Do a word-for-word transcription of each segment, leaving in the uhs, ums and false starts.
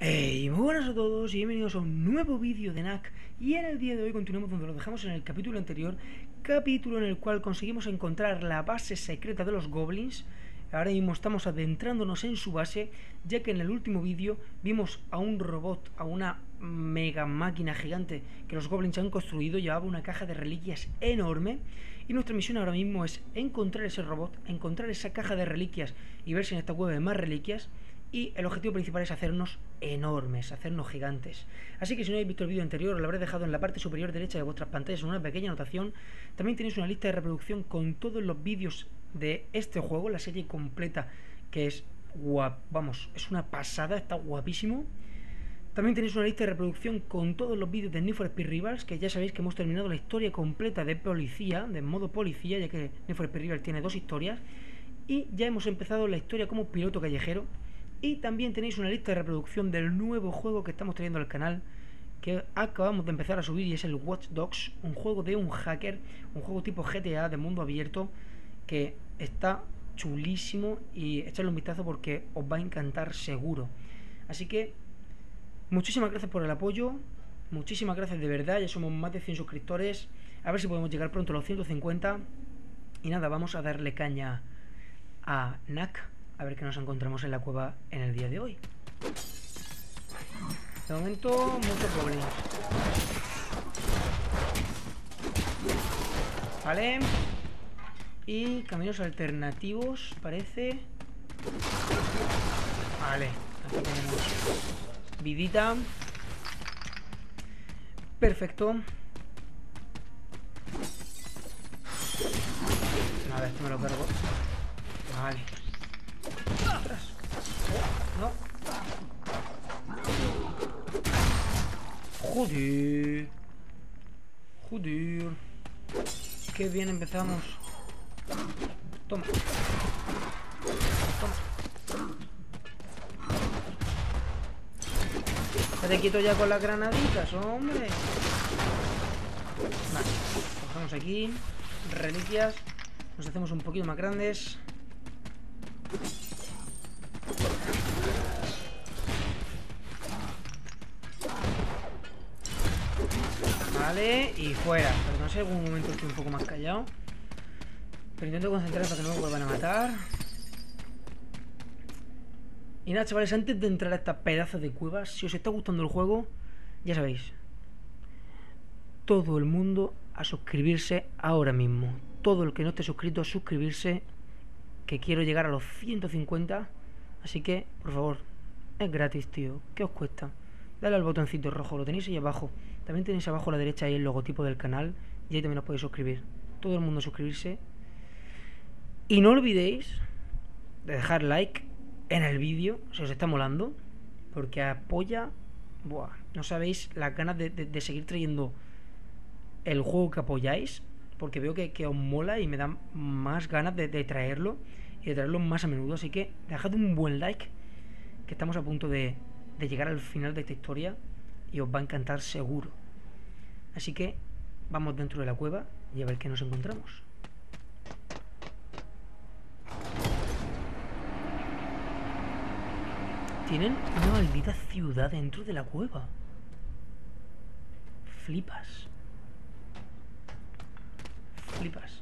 Hey, muy buenas a todos y bienvenidos a un nuevo vídeo de Knack. Y en el día de hoy continuamos donde lo dejamos en el capítulo anterior, capítulo en el cual conseguimos encontrar la base secreta de los goblins. Ahora mismo estamos adentrándonos en su base, ya que en el último vídeo vimos a un robot, a una mega máquina gigante que los goblins han construido. Llevaba una caja de reliquias enorme y nuestra misión ahora mismo es encontrar ese robot, encontrar esa caja de reliquias y ver si en esta cueva hay más reliquias. Y el objetivo principal es hacernos enormes, hacernos gigantes. Así que si no habéis visto el vídeo anterior, os lo habré dejado en la parte superior derecha de vuestras pantallas en una pequeña anotación. También tenéis una lista de reproducción con todos los vídeos de este juego, la serie completa, que es guap, vamos, es una pasada, está guapísimo. También tenéis una lista de reproducción con todos los vídeos de Need for Speed Rivals, que ya sabéis que hemos terminado la historia completa de policía, de modo policía, ya que Need for Speed Rivals tiene dos historias. Y ya hemos empezado la historia como piloto callejero. Y también tenéis una lista de reproducción del nuevo juego que estamos trayendo al canal, que acabamos de empezar a subir, y es el Watch Dogs, un juego de un hacker, un juego tipo G T A de mundo abierto, que está chulísimo y echadle un vistazo porque os va a encantar seguro. Así que muchísimas gracias por el apoyo, muchísimas gracias de verdad, ya somos más de cien suscriptores, a ver si podemos llegar pronto a los ciento cincuenta. Y nada, vamos a darle caña a Knack, a ver qué nos encontramos en la cueva en el día de hoy. De momento, muchos goblins. Vale. Y caminos alternativos, parece. Vale, aquí tenemos vidita. Perfecto. A ver, esto me lo cargo. Vale. Ostras. Oh, no. Joder. Joder. Qué bien empezamos. Toma. Toma. Estate quieto ya con las granaditas, hombre. Vale. Cogemos aquí. Reliquias. Nos hacemos un poquito más grandes. Vale, y fuera. Pero no sé, en algún momento estoy un poco más callado. Pero intento concentrarme para que no me vuelvan a matar. Y nada, chavales, antes de entrar a esta pedazo de cuevas, si os está gustando el juego, ya sabéis, todo el mundo a suscribirse ahora mismo. Todo el que no esté suscrito a suscribirse, que quiero llegar a los ciento cincuenta. Así que, por favor, es gratis, tío. ¿Qué os cuesta? Dale al botoncito rojo, lo tenéis ahí abajo. También tenéis abajo a la derecha ahí el logotipo del canal, y ahí también os podéis suscribir. Todo el mundo a suscribirse. Y no olvidéis de dejar like en el vídeo si os está molando, porque apoya. Buah, no sabéis las ganas de, de, de seguir trayendo el juego que apoyáis, porque veo que, que os mola y me dan más ganas de, de traerlo y de traerlo más a menudo. Así que dejad un buen like, que estamos a punto de, de llegar al final de esta historia y os va a encantar seguro. Así que vamos dentro de la cueva y a ver qué nos encontramos. Tienen una maldita ciudad dentro de la cueva. Flipas. Flipas.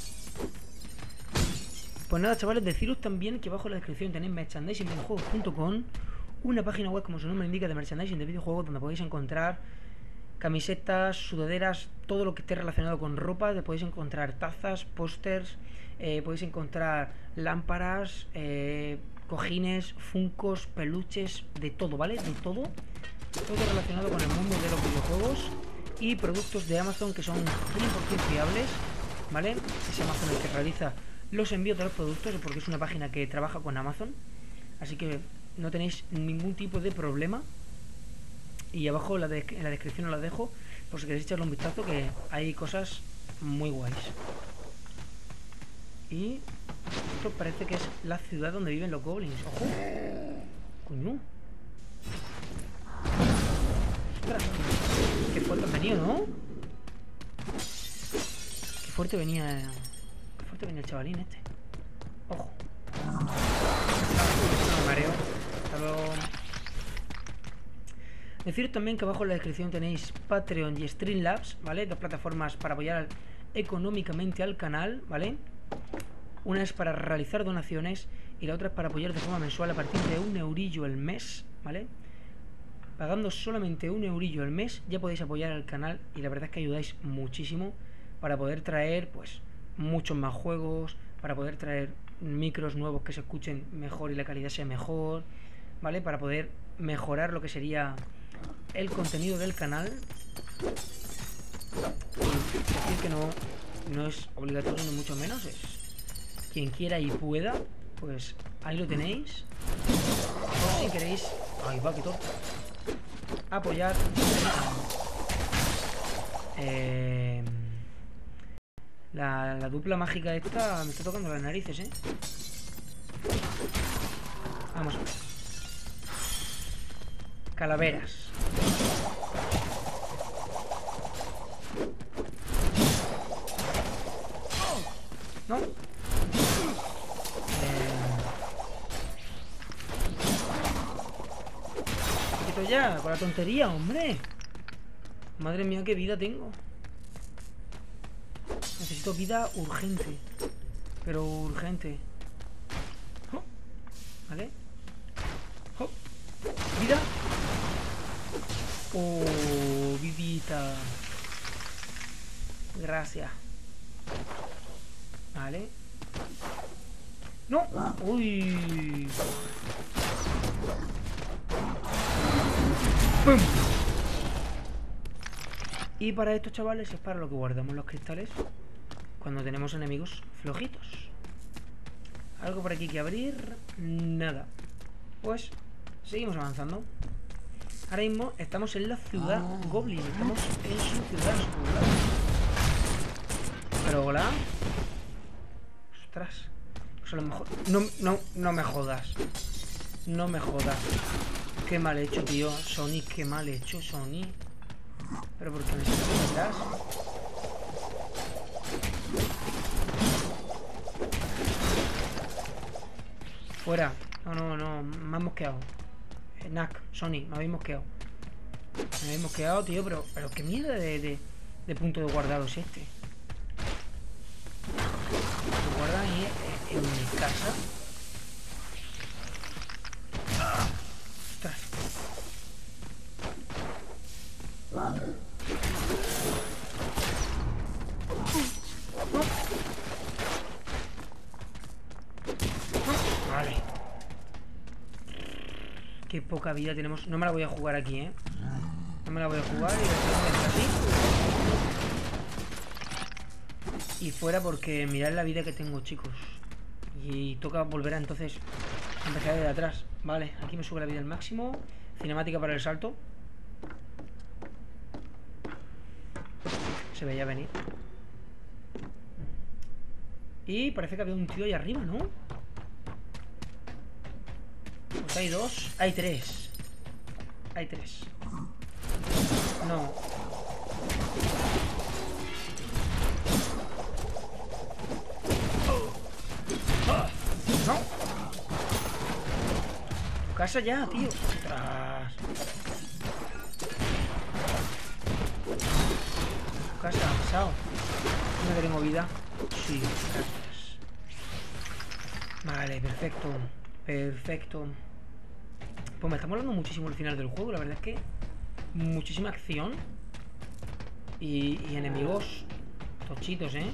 Pues nada, chavales, deciros también que abajo en la descripción tenéis merchandising videojuegos punto com, una página web, como su nombre indica, de merchandising de videojuegos, donde podéis encontrar camisetas, sudaderas, todo lo que esté relacionado con ropa. Podéis encontrar tazas, pósters, eh, podéis encontrar lámparas, eh, cojines, funcos, peluches, de todo, ¿vale? De todo. Todo relacionado con el mundo de los videojuegos. Y productos de Amazon que son cien por cien fiables, ¿vale? Es Amazon el que realiza los envíos de los productos, porque es una página que trabaja con Amazon. Así que no tenéis ningún tipo de problema. Y abajo en la, de en la descripción os la dejo, por si queréis echarle un vistazo, que hay cosas muy guays. Y esto parece que es la ciudad donde viven los goblins. ¡Ojo! ¡Coño! ¡Ostras! ¡Qué fuerte han venido!, ¿no? ¡Qué fuerte venía! ¡Qué fuerte venía el chavalín este! ¡Ojo! No me mareo. Hasta luego. Deciros también que abajo en la descripción tenéis Patreon y Streamlabs, ¿vale? Dos plataformas para apoyar económicamente al canal, ¿vale? Una es para realizar donaciones y la otra es para apoyar de forma mensual a partir de un eurillo al mes, ¿vale? Pagando solamente un eurillo al mes ya podéis apoyar al canal y la verdad es que ayudáis muchísimo para poder traer, pues, muchos más juegos, para poder traer micros nuevos que se escuchen mejor y la calidad sea mejor, ¿vale? Para poder mejorar lo que sería el contenido del canal. Y decir que no, no es obligatorio ni mucho menos, es quien quiera y pueda, pues ahí lo tenéis. O si queréis, ay va, qué torta, apoyar eh, la, la dupla mágica esta me está tocando las narices, eh. Vamos a ver. Calaveras. ¿No? Eh... Quito ya, con la tontería, hombre. Madre mía, qué vida tengo. Necesito vida urgente. Pero urgente. Oh, ¿vale? Oh, vida. Oh, vidita. Gracias. Vale. No. Uy. ¡Pum! Y para estos chavales es para lo que guardamos los cristales cuando tenemos enemigos flojitos. Algo por aquí que abrir. Nada. Pues seguimos avanzando. Ahora mismo estamos en la ciudad Goblin. Estamos en su ciudad, en su poblado. Pero hola. Ostras. Pues a lo mejor... No, no, no me jodas. No me jodas. Qué mal hecho, tío. Sony, qué mal hecho, Sony. Pero ¿por qué me estás detrás? Fuera. No, no, no. Me han mosqueado. Eh, Knack, Sony, me habéis mosqueado. Me habéis mosqueado, tío, pero, pero qué mierda de, de, de punto de guardado es este. ¿Se guardan ahí en, en mi casa? Ostras. Vale. Qué poca vida tenemos. No me la voy a jugar aquí, ¿eh? No me la voy a jugar y la así. Y fuera porque mirad la vida que tengo, chicos. Y toca volver a entonces empezar desde atrás. Vale, aquí me sube la vida al máximo. Cinemática para el salto. Se veía venir. Y parece que había un tío ahí arriba, ¿no? Pues hay dos. Hay tres. Hay tres. No. No. Tu casa ya, tío. Ostras. Tu casa, pesado. No que tengo vida. Sí, gracias. Vale, perfecto. Perfecto. Pues me está molando muchísimo el final del juego. La verdad es que muchísima acción. Y, y enemigos tochitos, ¿eh?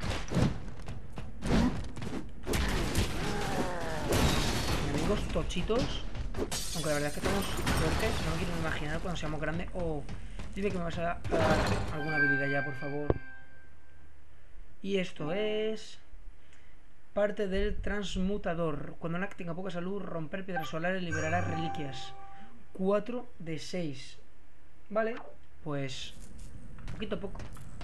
Enemigos tochitos. Aunque la verdad es que tenemos suerte. No me quiero imaginar cuando seamos grandes. Oh, dime que me vas a dar alguna habilidad ya, por favor. Y esto es... parte del transmutador. Cuando Knack tenga poca salud, romper piedras solares liberará reliquias. cuatro de seis. Vale, pues poquito a poco.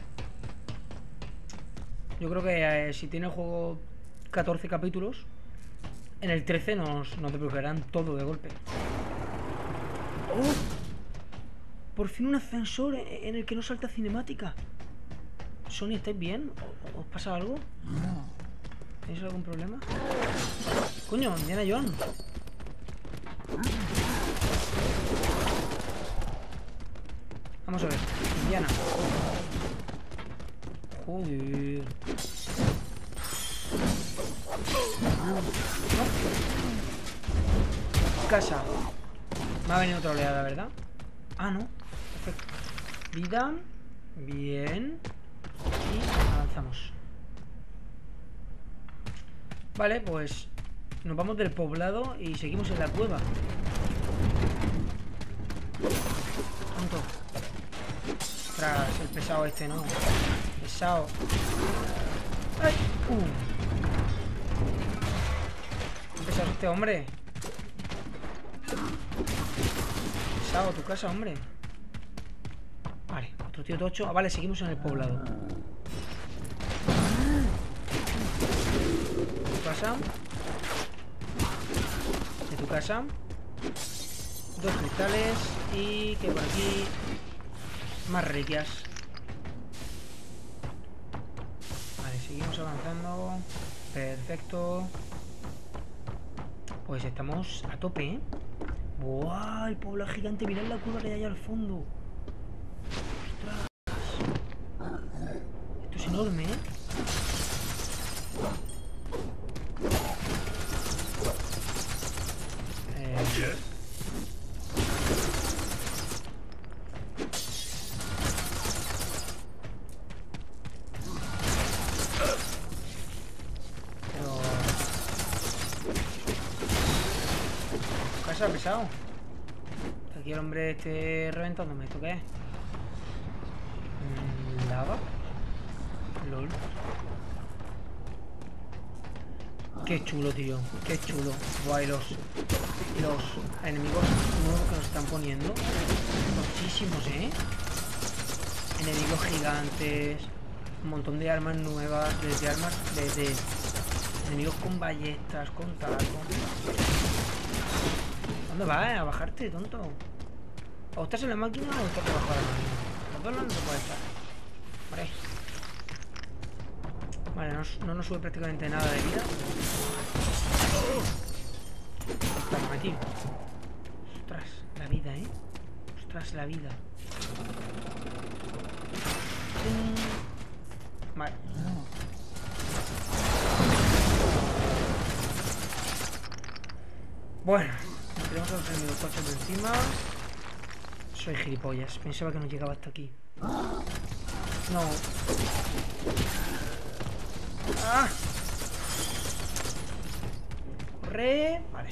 Yo creo que eh, si tiene el juego catorce capítulos, en el trece nos, nos desbloquearán todo de golpe. ¡Oh! Por fin un ascensor en el que no salta cinemática. Sony, ¿estáis bien? ¿Os pasa algo? ¿Tenéis algún problema? Coño, Indiana Jones. Vamos a ver. Indiana. Joder. No. Casa. Me ha venido otra oleada, ¿verdad? Ah, no. Perfecto. Vida. Bien. Y avanzamos. Vale, pues nos vamos del poblado y seguimos en la cueva. Tonto. Ostras, el pesado este, ¿no? Pesado. ¡Ay! Uh. ¿Qué pesado este hombre? Pesado, tu casa, hombre. Vale, otro tío tocho. Ah, vale, seguimos en el poblado. Tu casa. De tu casa. Dos cristales. Y que por aquí más reliquias. Vale, seguimos avanzando. Perfecto. Pues estamos a tope, ¿eh? ¡Buah! El poblado gigante. Mirad la curva que hay allá al fondo. ¡Ostras! Esto es enorme, ¿eh? Eh... Pero... ¿Qué pesado? Aquí el hombre esté reventándome. ¿Esto qué es? ¿Lava? Lol. Qué chulo, tío. Qué chulo. Guay, los, los enemigos nuevos que nos están poniendo. Muchísimos, ¿eh? Enemigos gigantes. Un montón de armas nuevas. Desde armas... Desde enemigos con ballestas, con tal, con... ¿Dónde vas, eh? A bajarte, tonto. O estás en la máquina o estás debajo de la máquina. Los dos no se puede estar. Vale. Vale, no, no nos sube prácticamente nada de vida. Estamos metidos. Ostras, la vida, ¿eh? Ostras, la vida. Vale. Bueno, tenemos a los enemigos coches de encima. Soy gilipollas. Pensaba que no llegaba hasta aquí. No. ¡Ah! Corre. Vale.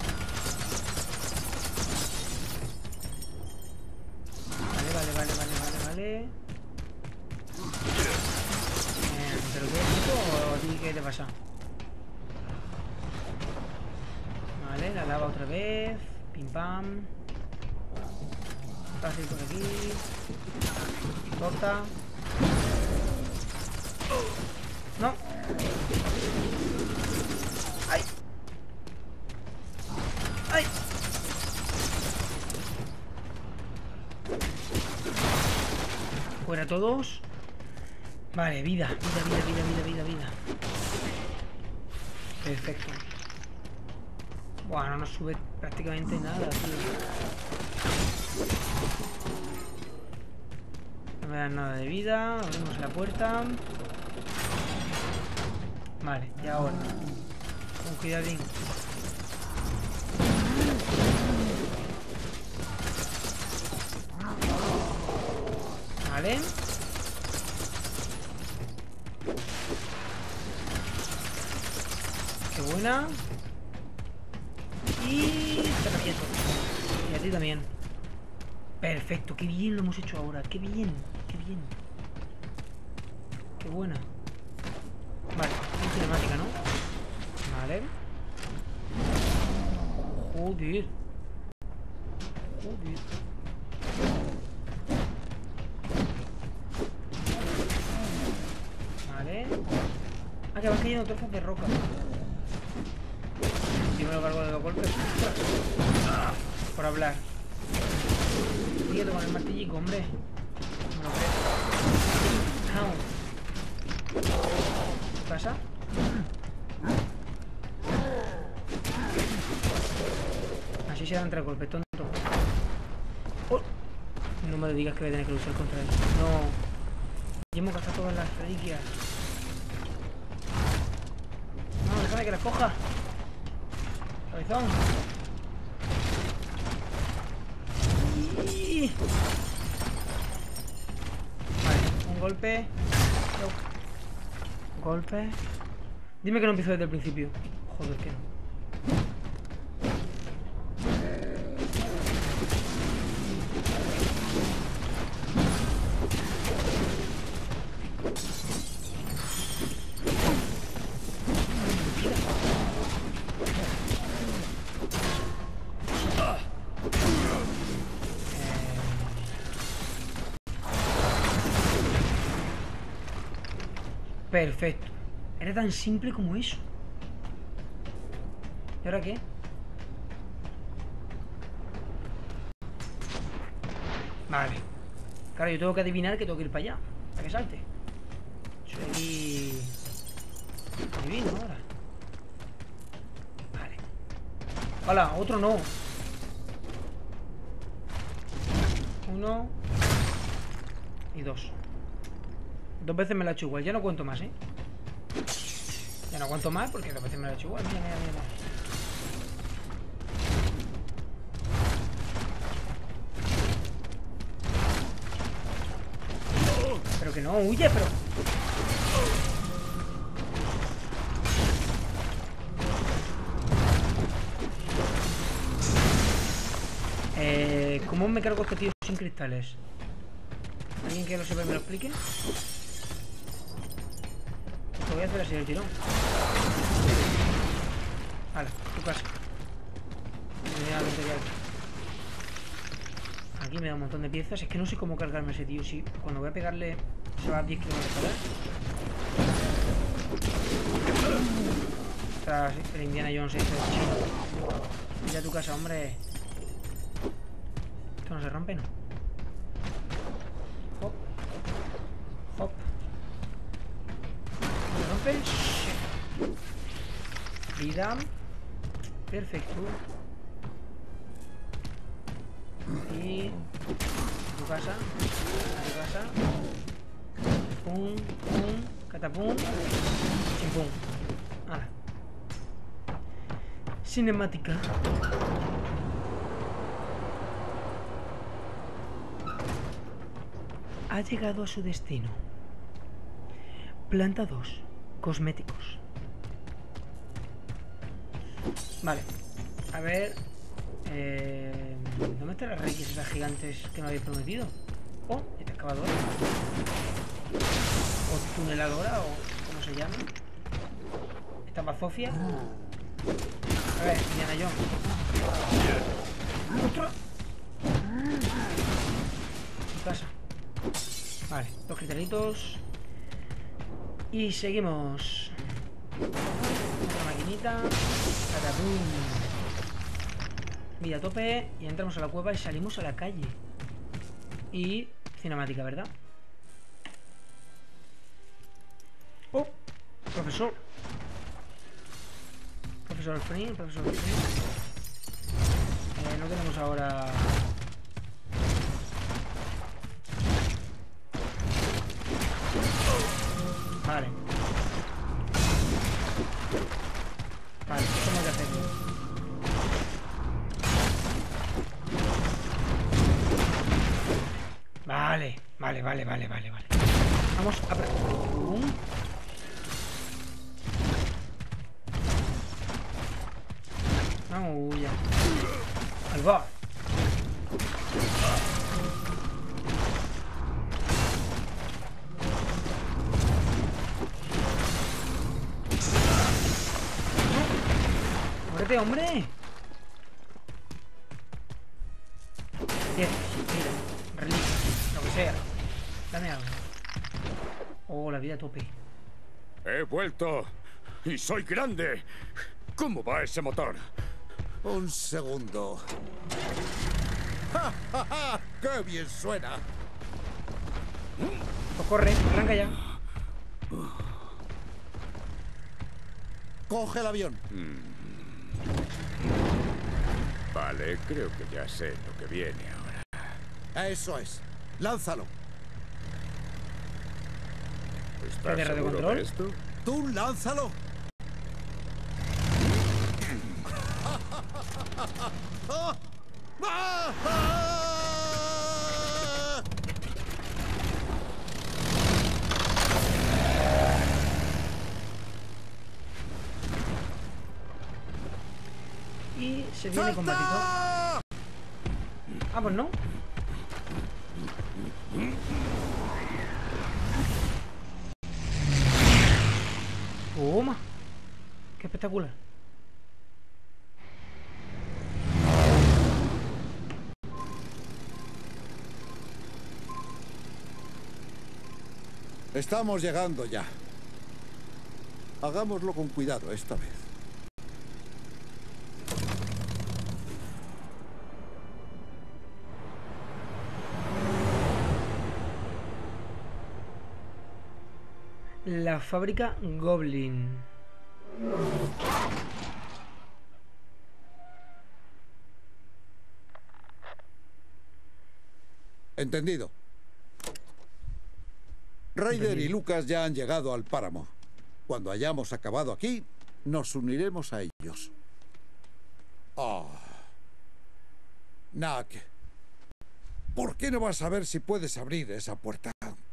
Vale, vale, vale, vale, vale, vale. Eh, ¿Pero qué es esto o a ti qué te pasa? Vale, la lava otra vez. Pim pam. Fácil por aquí. Corta. No. ¡Ay! ¡Ay! Fuera todos. Vale, vida, vida, vida, vida, vida, vida, vida. Perfecto. Bueno, no nos sube prácticamente nada, tío. No me dan nada de vida. Abrimos la puerta. Vale, y ahora con cuidadín. Vale. Qué buena. Y está quieto. Y a ti también. Perfecto, qué bien lo hemos hecho ahora. Qué bien, qué bien. Qué buena. Vale, hay cinemática, ¿no? Vale. Joder. Joder. Vale. Ah, que van cayendo trozos de roca. Yo me lo cargo de dos golpes. Por hablar. Síguete con el martillico, hombre. No lo creo. No. ¿Qué pasa? Así se dan tres golpes, tonto. Oh, no me me digas que voy a tener que luchar contra él. No. Ya hemos gastado todas las reliquias. No, déjame que las coja. Cabezón. Y... Vale, un golpe. Golpe. Dime que no empiezo desde el principio. Joder, que no. Perfecto. Era tan simple como eso. ¿Y ahora qué? Vale. Claro, yo tengo que adivinar que tengo que ir para allá. Para que salte. Soy aquí... Adivino ahora. Vale. Hola, otro no. Uno. Y dos. Dos veces me la he hecho igual. Ya no cuento más, ¿eh? Ya no cuento más porque dos veces me la he hecho igual. Mira, mira, mira. Pero que no, huye, pero... Eh, ¿Cómo me cargo este tío sin cristales? ¿Alguien que lo sepa y me lo explique? Lo voy a hacer así el tirón. Hala, tu casa. Aquí me da un montón de piezas. Es que no sé cómo cargarme a ese tío. Si cuando voy a pegarle se va a diez kilómetros por hora. Ostras, el Indiana Jones este chino. Mira tu casa, hombre. Esto no se rompe, ¿no? Hop. Hop. ¿Se rompe? Vida. Perfecto. Y... tu casa. Tu casa. Pum, pum. Catapum. Chimpum. Ahora. Cinemática. Ha llegado a su destino. Planta dos. Cosméticos. Vale. A ver... Eh, ¿Dónde están las reliquias esas gigantes que me habéis prometido? Oh, esta excavadora. O tuneladora, o como se llama. Esta bazofia. A ver, Indiana Jones. ¡Ostras! ¿Qué pasa? Vale, dos cristalitos. Y seguimos. Otra maquinita. Catapum. Vida a tope. Y entramos a la cueva y salimos a la calle. Y cinemática, ¿verdad? Oh, profesor. Profesor Free, profesor Free. Eh, no tenemos ahora... Vale. Vale, ¿qué tengo que hacer? Vale, vale, vale, vale, vale, vale. Vamos a... Uh. No, ya. Al va. ¡Muérete, hombre! Bien, mira, reliquia, lo que sea. Dame algo. Oh, la vida a tope. He vuelto y soy grande. ¿Cómo va ese motor? Un segundo. ¡Ja, ja, ja! ¡Qué bien suena! Pues corre, arranca ya. Coge el avión. Mm. Vale, creo que ya sé lo que viene ahora. Eso es. Lánzalo. ¿Estás ¿De seguro radiocontrol? de esto? Tú lánzalo. Y se viene combatito. ¡Salta! Ah, pues no. Toma. Qué espectacular. Estamos llegando ya. Hagámoslo con cuidado esta vez. La fábrica Goblin. Entendido. Ryder y Lucas ya han llegado al páramo. Cuando hayamos acabado aquí, nos uniremos a ellos. Oh. Knack, ¿por qué no vas a ver si puedes abrir esa puerta?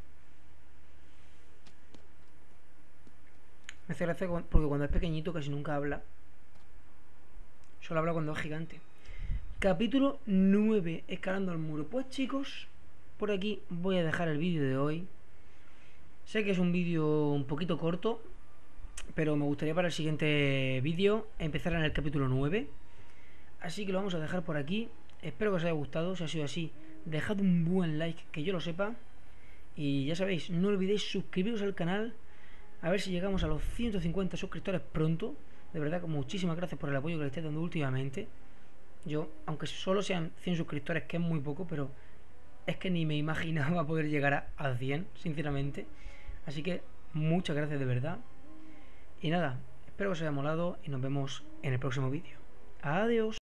Me hace gracia cu- porque cuando es pequeñito casi nunca habla. Solo habla cuando es gigante. Capítulo nueve. Escalando el muro. Pues chicos, por aquí voy a dejar el vídeo de hoy. Sé que es un vídeo un poquito corto, pero me gustaría para el siguiente vídeo empezar en el capítulo nueve. Así que lo vamos a dejar por aquí. Espero que os haya gustado. Si ha sido así, dejad un buen like, que yo lo sepa. Y ya sabéis, no olvidéis suscribiros al canal. A ver si llegamos a los ciento cincuenta suscriptores pronto. De verdad, muchísimas gracias por el apoyo que le estáis dando últimamente. Yo, aunque solo sean cien suscriptores, que es muy poco, pero es que ni me imaginaba poder llegar a, a cien, sinceramente. Así que muchas gracias de verdad. Y nada, espero que os haya molado y nos vemos en el próximo vídeo. Adiós.